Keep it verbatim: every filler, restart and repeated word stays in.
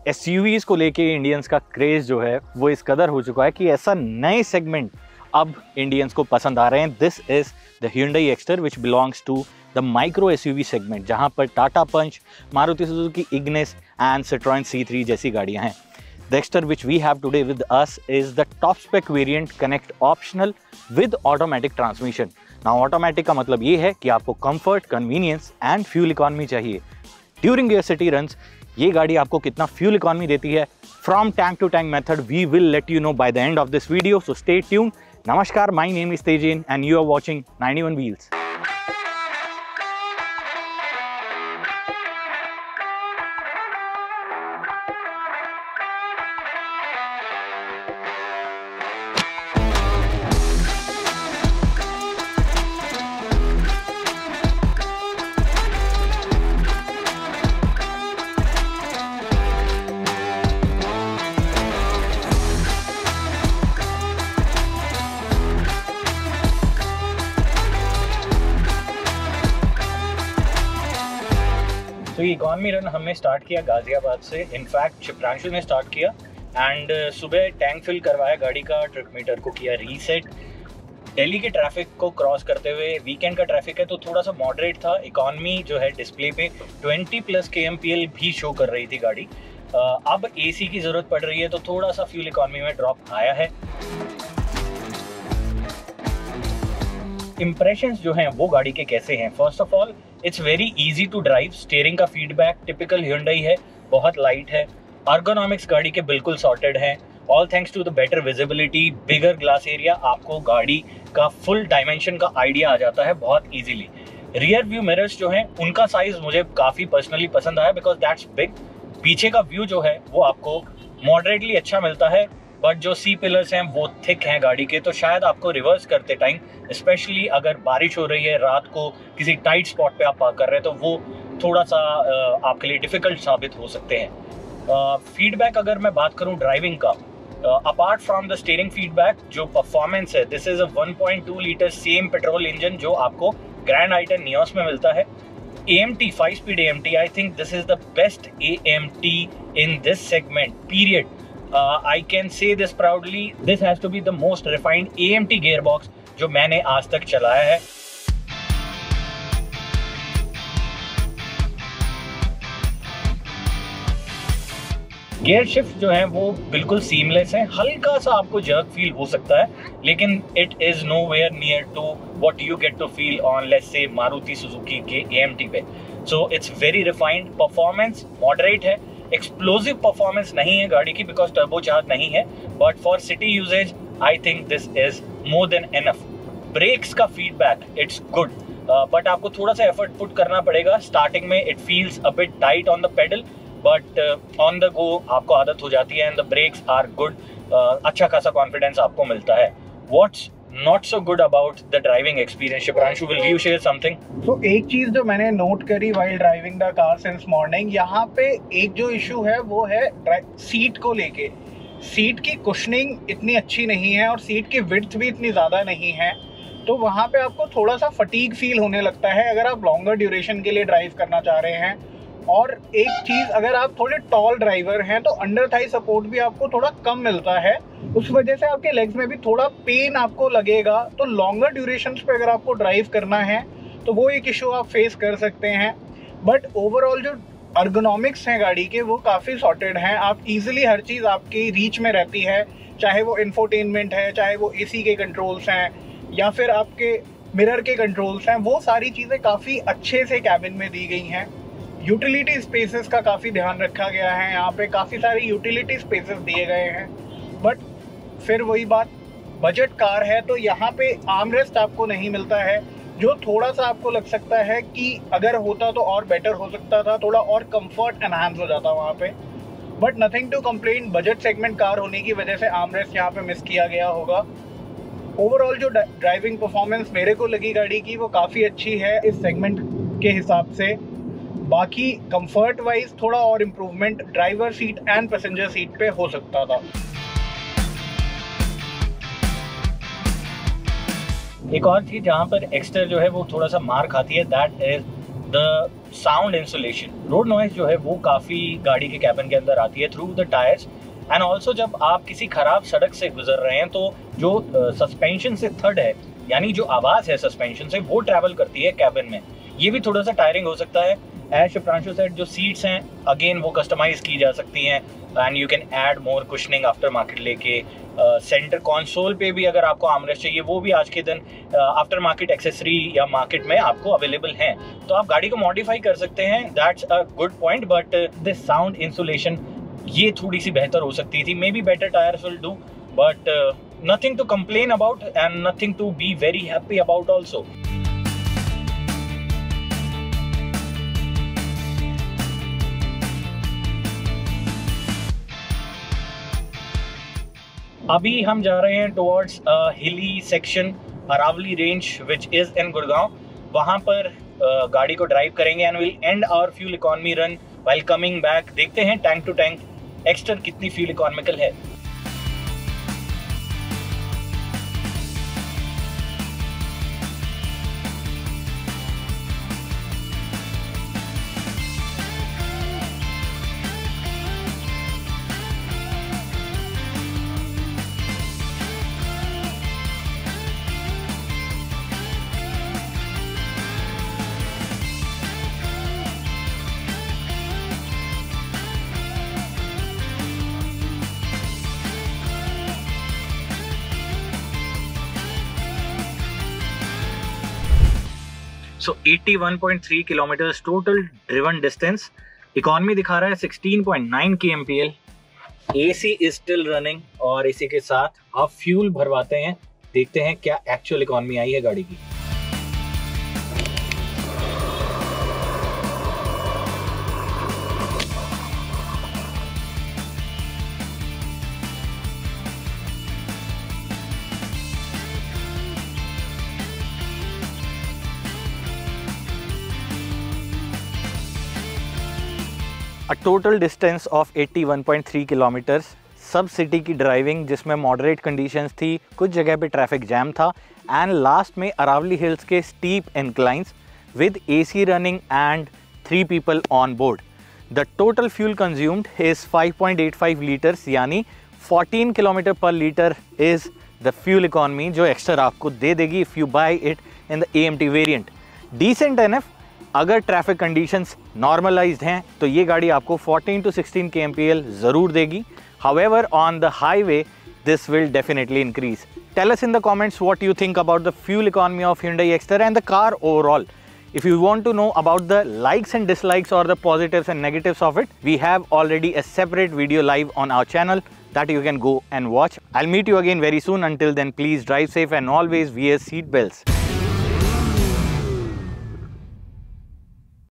SUVs को लेके Indians का क्रेज जो है वो इस कदर हो चुका है कि ऐसा नए सेगमेंट अब इंडियंस को पसंद आ रहे हैं। This is the Hyundai Exter which belongs to the micro SUV segment, जहां पर Tata Punch, Maruti Suzuki Ignis and Citroen C three जैसी गाड़ियां हैं। The Exter which we have today with us is the top spec variant Connect optional with automatic transmission. Now automatic का मतलब ये है कि आपको comfort, convenience and fuel economy चाहिए। During your city runs ये गाड़ी आपको कितना fuel economy देती है from tank to tank method we will let you know by the end of this video, so stay tuned. Namaskar, my name is Tejin and you are watching ninety-one Wheels. तो ये economy run हमने start किया गाजियाबाद से। In fact शिप्रांशु ने start किया and सुबह tank fill करवाया गाड़ी का, ट्रिप मीटर को किया रीसेट। दिल्ली के ट्रैफिक को क्रॉस करते हुए, वीकेंड का ट्रैफिक है तो थोड़ा सा मॉडरेट था। इकॉनमी जो है डिस्प्ले पे twenty plus K M P L भी शो कर रही थी गाड़ी। अब एसी की ज़रूरत पड़ रही है तो थोड़ा सा फ्यूल इकॉनमी में ड्रॉप आया है। इम्प्रेशंस जो हैं वो गाड़ी के कैसे हैं? First of all it's very easy to drive. Steering का फीडबैक टिपिकल Hyundai है, बहुत लाइट है। अर्गोनॉमिक्स गाड़ी के बिल्कुल सॉर्टेड हैं। All thanks to the better visibility, bigger glass area, आपको गाड़ी का फुल डायमेंशन का आइडिया आ जाता है बहुत इजीली। रियर व्यू मिरर्स जो हैं उनका साइज मुझे काफ़ी पर्सनली पसंद आया बिकॉज दैट्स बिग। पीछे का व्यू जो है वो आपको मॉडरेटली अच्छा मिलता है, बट जो सी पिलर्स हैं वो थिक हैं गाड़ी के, तो शायद आपको रिवर्स करते टाइम, स्पेशली अगर बारिश हो रही है रात को किसी टाइट स्पॉट पे आप पार्क कर रहे हैं तो वो थोड़ा सा आपके लिए डिफ़िकल्ट साबित हो सकते हैं। फीडबैक अगर मैं बात करूं ड्राइविंग का, apart from the steering feedback, जो परफॉर्मेंस है, this is a one point two litre same petrol engine जो आपको ग्रैंड आइटन नियोस में मिलता है। A M T, five speed A M T, I think this is the best A M T in this segment, period. Uh, I can say this proudly, this has to be the most refined A M T gearbox जो मैंने आज तक चलाया है। Gear shift जो है वो बिल्कुल सीमलेस है। हल्का सा आपको जर्क फील हो सकता है, लेकिन it is nowhere near to what you get to feel on let's say Maruti Suzuki के A M T पे। So it's very refined. Performance moderate है, एक्सप्लोसिव परफॉर्मेंस नहीं है गाड़ी की बिकॉज टर्बोचार्ज नहीं है, but for city uses I think this is more than enough. Brakes का फीडबैक इट्स गुड, बट आपको थोड़ा सा एफर्ट पुट करना पड़ेगा। स्टार्टिंग में it feels a bit tight on the pedal, but on the go आपको आदत हो जाती है and the brakes are good. अच्छा खासा कॉन्फिडेंस आपको मिलता है। What's not so good about the driving experience? Shipranshu, will you share something? So एक चीज जो मैंने नोट करी while driving the car since morning, यहाँ पे एक जो इशू है वो है सीट को लेके। सीट की कुशनिंग इतनी अच्छी नहीं है और सीट की विड्थ भी इतनी ज़्यादा नहीं है, तो वहाँ पे आपको थोड़ा सा फटीग फील होने लगता है अगर आप लॉन्गर ड्यूरेशन के लिए ड्राइव करना चाह रहे हैं। और एक चीज़, अगर आप थोड़े टॉल ड्राइवर हैं तो अंडर थाई सपोर्ट भी आपको थोड़ा कम मिलता है, उस वजह से आपके लेग्स में भी थोड़ा पेन आपको लगेगा। तो लॉन्गर ड्यूरेशंस पे अगर आपको ड्राइव करना है तो वो एक इशू आप फेस कर सकते हैं। बट ओवरऑल जो अर्गोनॉमिक्स हैं गाड़ी के वो काफ़ी सॉर्टेड हैं। आप इजीली हर चीज़ आपकी रीच में रहती है, चाहे वो इंफोटेनमेंट है, चाहे वो एसी के कंट्रोल्स हैं या फिर आपके मिरर के कंट्रोल्स हैं, वो सारी चीज़ें काफ़ी अच्छे से कैबिन में दी गई हैं। यूटिलिटी स्पेसेस का काफ़ी ध्यान रखा गया है, यहाँ पे काफ़ी सारे यूटिलिटी स्पेसेस दिए गए हैं। बट फिर वही बात, बजट कार है तो यहाँ पे आर्मरेस्ट आपको नहीं मिलता है, जो थोड़ा सा आपको लग सकता है कि अगर होता तो और बेटर हो सकता था, थोड़ा और कंफर्ट एनहांस हो जाता वहाँ पे। But nothing to complain, budget segment car होने की वजह से आर्मरेस्ट यहाँ पे मिस किया गया होगा। ओवरऑल जो ड्राइविंग परफॉर्मेंस मेरे को लगी गाड़ी की वो काफ़ी अच्छी है इस सेगमेंट के हिसाब से। बाकी कंफर्ट वाइज थोड़ा और improvement driver seat and passenger seat पे हो सकता था। एक और चीज़ जहाँ पर एक्स्टर जो है वो थोड़ा सा मार खाती है, that is the sound insulation, road noise जो है वो काफ़ी गाड़ी के कैबिन के अंदर आती है through the tyres. And also जब आप किसी खराब सड़क से गुजर रहे हैं तो जो सस्पेंशन uh, से थर्ड है, यानी जो आवाज़ है सस्पेंशन से, वो ट्रैवल करती है कैबिन में। ये भी थोड़ा सा टायरिंग हो सकता है। एज शुभ्रांशु सेड, जो सीट्स हैं अगेन वो कस्टमाइज की जा सकती हैं and you can add more cushioning after market लेके। सेंटर कंसोल पे भी अगर आपको आर्मरेस्ट चाहिए वो भी आज के दिन आफ्टर मार्केट एक्सेसरी या मार्केट में आपको अवेलेबल हैं, तो आप गाड़ी को मॉडिफाई कर सकते हैं। That's a good point. But this sound insulation ये थोड़ी सी बेहतर हो सकती थी। May be better tyres will do, but nothing to complain about and nothing to be very happy about also. अभी हम जा रहे हैं towards hilly section, Aravalli range which is in Gurgaon. वहाँ पर uh, गाड़ी को ड्राइव करेंगे and will end our fuel economy run while coming back. देखते हैं टैंक टू टैंक एक्स्टर कितनी फ्यूल इकॉनमिकल है। सो इक्यासी पॉइंट तीन kilometres total driven distance. Economy दिखा रहा है सोलह पॉइंट नौ K M P L. AC is still running और इसी के साथ आप फ्यूल भरवाते हैं। देखते हैं क्या एक्चुअल इकॉनमी आई है गाड़ी की। अ टोटल डिस्टेंस ऑफ इक्यासी पॉइंट तीन किलोमीटर्स। सब सिटी की ड्राइविंग जिसमें मॉडरेट कंडीशंस थी, कुछ जगह पे ट्रैफिक जैम था, एंड लास्ट में अरावली हिल्स के steep inclines with AC running and three people on board. The total fuel consumed is five point eight five litres, यानी fourteen kilometre per litre is the fuel economy जो Exter आपको दे देगी if you buy it in the A M T variant. Decent enough. अगर traffic conditions normalised हैं तो ये गाड़ी आपको fourteen to sixteen K M P L ज़रूर देगी। However on the highway this will definitely increase. Tell us in the comments what you think about the fuel economy of Hyundai Exter and the car overall. If you want to know about the likes and dislikes or the positives and negatives of it, we have already a separate video live on our channel that you can go and watch. I'll meet you again very soon. Until then, please drive safe and always wear seat belts.